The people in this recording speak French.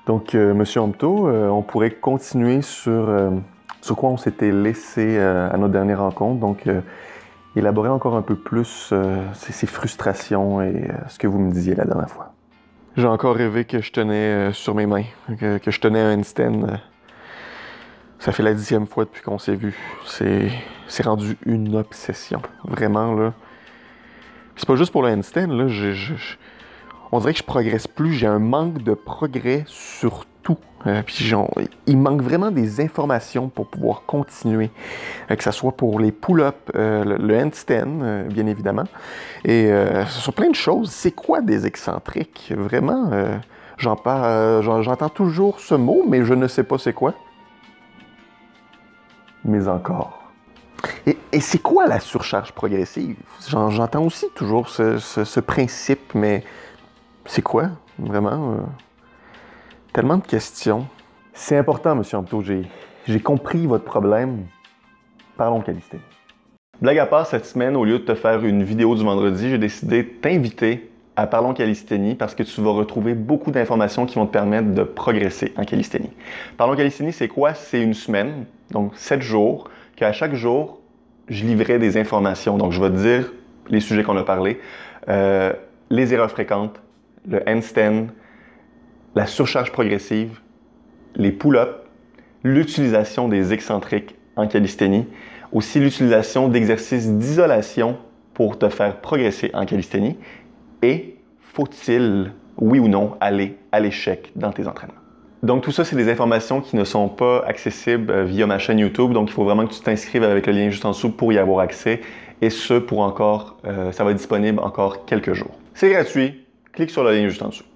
Donc, Monsieur Amto, on pourrait continuer sur quoi on s'était laissé à notre dernière rencontre. Donc, élaborer encore un peu plus ces frustrations et ce que vous me disiez la dernière fois. J'ai encore rêvé que je tenais sur mes mains, que je tenais un handstand. Ça fait la 10e fois depuis qu'on s'est vu. C'est rendu une obsession. Vraiment, là. C'est pas juste pour le handstand, là. On dirait que je progresse plus. J'ai un manque de progrès sur tout. Puis il manque vraiment des informations pour pouvoir continuer. Que ce soit pour les pull-ups, le handstand, bien évidemment. Et sur plein de choses. C'est quoi des excentriques? Vraiment, j'entends toujours ce mot, mais je ne sais pas c'est quoi. Mais encore. Et c'est quoi la surcharge progressive? J'entends aussi toujours ce principe, mais c'est quoi, vraiment? Tellement de questions. C'est important, Monsieur Amto, j'ai compris votre problème. Parlons calisthénie. Blague à part, cette semaine, au lieu de te faire une vidéo du vendredi, j'ai décidé de t'inviter à Parlons calisthénie parce que tu vas retrouver beaucoup d'informations qui vont te permettre de progresser en calisthénie. Parlons calisthénie, c'est quoi? C'est une semaine, donc 7 jours, qu'à chaque jour, je livrais des informations. Donc, je vais te dire les sujets qu'on a parlé, les erreurs fréquentes, le handstand, la surcharge progressive, les pull-ups, l'utilisation des excentriques en calisthénie, aussi l'utilisation d'exercices d'isolation pour te faire progresser en calisthénie et faut-il, oui ou non, aller à l'échec dans tes entraînements. Donc tout ça, c'est des informations qui ne sont pas accessibles via ma chaîne YouTube, donc il faut vraiment que tu t'inscrives avec le lien juste en dessous pour y avoir accès et ce pour encore, ça va être disponible encore quelques jours. C'est gratuit, clique sur le lien juste en dessous.